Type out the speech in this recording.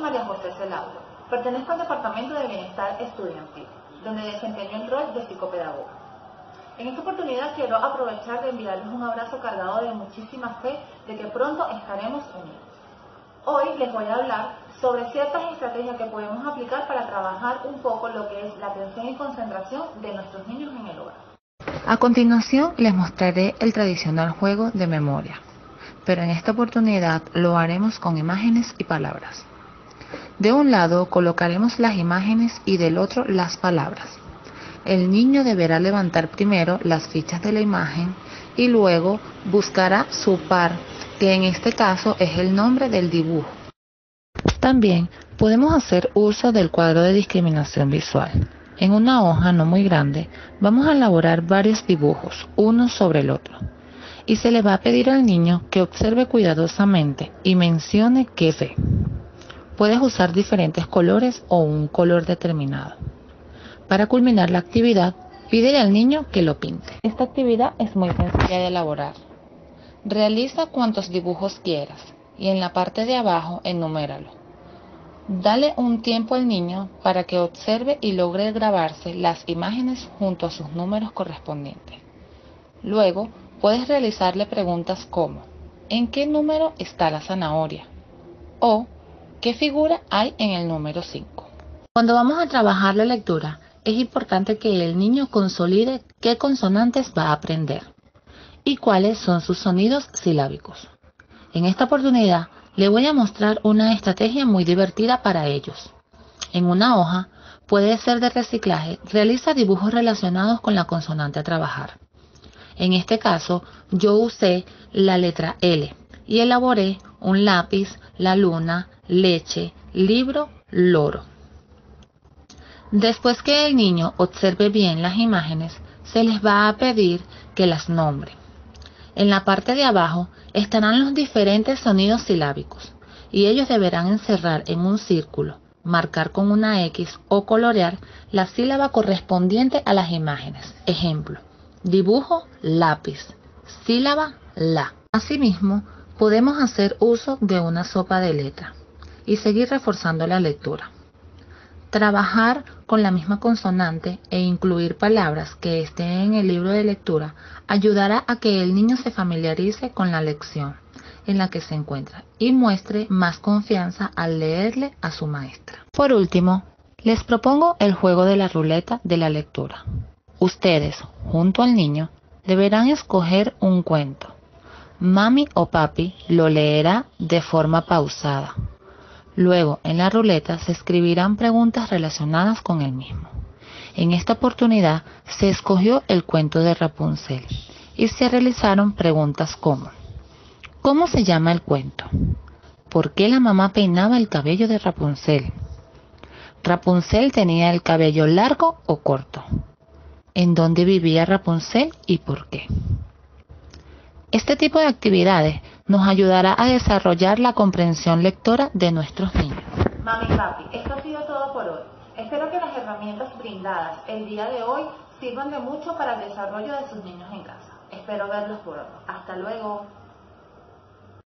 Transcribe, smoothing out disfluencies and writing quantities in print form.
María José Celado. Pertenezco al Departamento de Bienestar Estudiantil, donde desempeño el rol de psicopedagoga. En esta oportunidad quiero aprovechar de enviarles un abrazo cargado de muchísima fe de que pronto estaremos unidos. Hoy les voy a hablar sobre ciertas estrategias que podemos aplicar para trabajar un poco lo que es la atención y concentración de nuestros niños en el hogar. A continuación les mostraré el tradicional juego de memoria, pero en esta oportunidad lo haremos con imágenes y palabras. De un lado colocaremos las imágenes y del otro las palabras. El niño deberá levantar primero las fichas de la imagen y luego buscará su par, que en este caso es el nombre del dibujo. También podemos hacer uso del cuadro de discriminación visual. En una hoja no muy grande vamos a elaborar varios dibujos, uno sobre el otro, y se le va a pedir al niño que observe cuidadosamente y mencione qué ve. Puedes usar diferentes colores o un color determinado. Para culminar la actividad, pídele al niño que lo pinte. Esta actividad es muy sencilla de elaborar. Realiza cuantos dibujos quieras y en la parte de abajo enuméralo. Dale un tiempo al niño para que observe y logre grabarse las imágenes junto a sus números correspondientes. Luego, puedes realizarle preguntas como: ¿en qué número está la zanahoria? O ¿qué figura hay en el número 5? Cuando vamos a trabajar la lectura, es importante que el niño consolide qué consonantes va a aprender y cuáles son sus sonidos silábicos. En esta oportunidad le voy a mostrar una estrategia muy divertida para ellos. En una hoja, puede ser de reciclaje, realiza dibujos relacionados con la consonante a trabajar. En este caso, yo usé la letra L y elaboré un lápiz, la luna, leche, libro, loro. Después que el niño observe bien las imágenes, se les va a pedir que las nombre. En la parte de abajo estarán los diferentes sonidos silábicos y ellos deberán encerrar en un círculo, marcar con una X o colorear la sílaba correspondiente a las imágenes. Ejemplo: dibujo, lápiz, sílaba, la. Asimismo, podemos hacer uso de una sopa de letra y seguir reforzando la lectura. Trabajar con la misma consonante e incluir palabras que estén en el libro de lectura ayudará a que el niño se familiarice con la lección en la que se encuentra y muestre más confianza al leerle a su maestra. Por último, les propongo el juego de la ruleta de la lectura. Ustedes, junto al niño, deberán escoger un cuento. Mami o papi lo leerá de forma pausada. Luego, en la ruleta se escribirán preguntas relacionadas con el mismo. En esta oportunidad se escogió el cuento de Rapunzel y se realizaron preguntas como: ¿cómo se llama el cuento? ¿Por qué la mamá peinaba el cabello de Rapunzel? ¿Rapunzel tenía el cabello largo o corto? ¿En dónde vivía Rapunzel y por qué? Este tipo de actividades nos ayudará a desarrollar la comprensión lectora de nuestros niños. Mami y papi, esto ha sido todo por hoy. Espero que las herramientas brindadas el día de hoy sirvan de mucho para el desarrollo de sus niños en casa. Espero verlos pronto. Hasta luego.